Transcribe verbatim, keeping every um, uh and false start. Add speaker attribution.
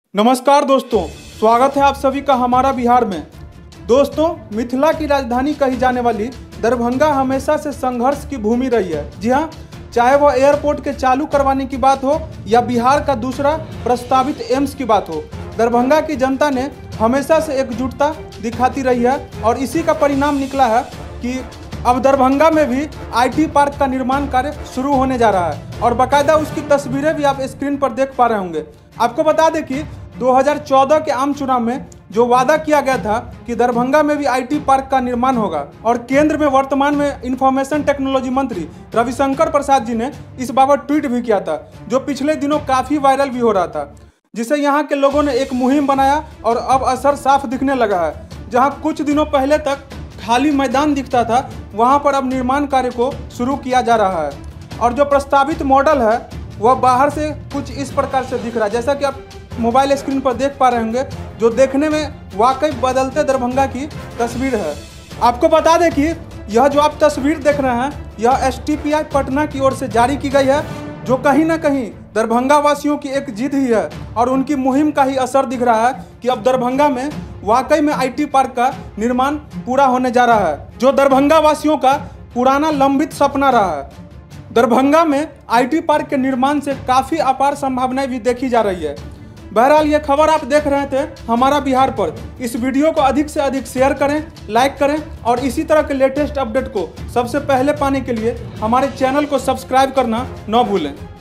Speaker 1: नमस्कार दोस्तों, स्वागत है आप सभी का हमारा बिहार में। दोस्तों, मिथिला की राजधानी कही जाने वाली दरभंगा हमेशा से संघर्ष की भूमि रही है। जी हाँ, चाहे वह एयरपोर्ट के चालू करवाने की बात हो या बिहार का दूसरा प्रस्तावित एम्स की बात हो, दरभंगा की जनता ने हमेशा से एकजुटता दिखाती रही है और इसी का परिणाम निकला है कि अब दरभंगा में भी आईटी पार्क का निर्माण कार्य शुरू होने जा रहा है और बाकायदा उसकी तस्वीरें भी आप स्क्रीन पर देख पा रहे होंगे। आपको बता दें कि दो हज़ार चौदह के आम चुनाव में जो वादा किया गया था कि दरभंगा में भी आईटी पार्क का निर्माण होगा और केंद्र में वर्तमान में इंफॉर्मेशन टेक्नोलॉजी मंत्री रविशंकर प्रसाद जी ने इस बाबत ट्वीट भी किया था, जो पिछले दिनों काफ़ी वायरल भी हो रहा था, जिसे यहाँ के लोगों ने एक मुहिम बनाया और अब असर साफ दिखने लगा है। जहाँ कुछ दिनों पहले तक खाली मैदान दिखता था, वहाँ पर अब निर्माण कार्य को शुरू किया जा रहा है और जो प्रस्तावित मॉडल है वह बाहर से कुछ इस प्रकार से दिख रहा है, जैसा कि आप मोबाइल स्क्रीन पर देख पा रहे होंगे, जो देखने में वाकई बदलते दरभंगा की तस्वीर है। आपको बता दें कि यह जो आप तस्वीर देख रहे हैं, यह S T P I Patna की ओर से जारी की गई है, जो कहीं ना कहीं दरभंगा वासियों की एक जिद ही है और उनकी मुहिम का ही असर दिख रहा है कि अब दरभंगा में वाकई में आईटी पार्क का निर्माण पूरा होने जा रहा है, जो दरभंगा वासियों का पुराना लंबित सपना रहा है। दरभंगा में आईटी पार्क के निर्माण से काफ़ी अपार संभावनाएं भी देखी जा रही है। बहरहाल ये खबर आप देख रहे थे हमारा बिहार पर। इस वीडियो को अधिक से अधिक शेयर करें, लाइक करें और इसी तरह के लेटेस्ट अपडेट को सबसे पहले पाने के लिए हमारे चैनल को सब्सक्राइब करना न भूलें।